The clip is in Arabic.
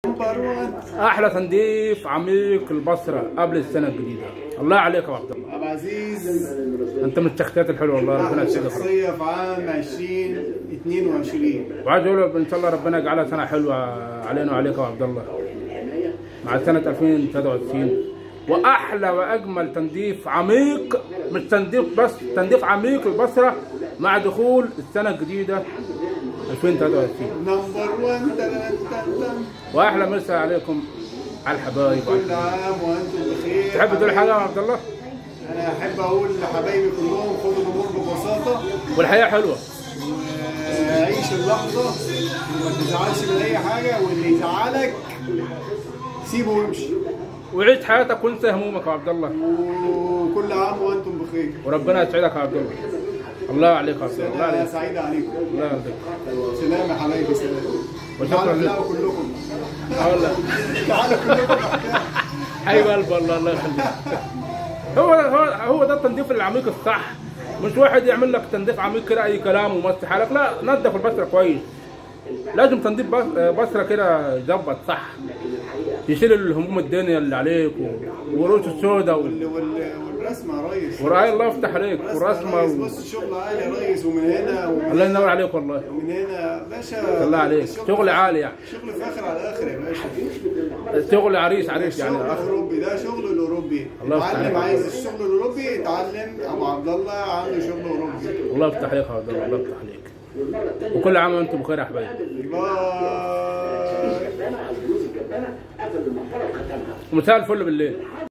احلى تنظيف عميق البصره قبل السنه الجديده. الله عليك يا عبد الله. عبد العزيز انت من التخطيطات الحلوه والله، ربنا يسعدك. شخصيه في عام 2022، وعايز اقول ان شاء الله ربنا يجعلها سنه حلوه علينا وعليك يا عبد الله، مع سنه 2023. واحلى واجمل تنظيف عميق، مش تنظيف بس، تنظيف عميق البصره مع دخول السنه الجديده 2023. نمبر 1. واحلى مسا عليكم على الحبايب. كل عام وانتم بخير. تحب تقول حاجه يا عبد الله؟ انا احب اقول لحبايبي كلهم خدوا الامور ببساطه، والحياه حلوه، وعيش اللحظه وما تزعلش من اي حاجه، واللي يزعلك سيبه وامشي، وعيش حياتك وانسى همومك يا عبد الله. وكل عام وانتم بخير. وربنا يسعدك يا عبد الله. الله عليك يا عبد الله. الله سلام عليك. سعيده عليكم. الله يرضيك. سلام يا حبايبي، سلام. وشكرا تعالوا لك. كلكم. والله تعالوا كلكم. حبيب قلب الله، الله يخليك. هو ده التنظيف العميق الصح، مش واحد يعمل لك تنظيف عميق كده اي كلام ومسح حالك، لا، نظف البصره كويس. لازم تنظيف بصره كده يظبط صح، يشيل الهموم الدنيا اللي عليك ورؤوس السوداء والرسمه يا ريس. ورأي الله يفتح عليك ورسمه بص الشغل عالي يا ريس، ومن هنا الله ينور عليك والله. ومن هنا باشا. الله عليك، شغل عالي يعني. شغل فاخر على الاخر يا باشا. شغل عريس يعني شغل اوروبي، ده شغل الاوروبي. الله يفتح عليك. اتعلم، عايز الشغل الاوروبي اتعلم. ابو عبد الله عنده شغل اوروبي. الله يفتح عليك يا عبد الله، الله يفتح عليك. وكل عام وانتم بخير يا حبايبي. باي. ومساء الفل بالليل.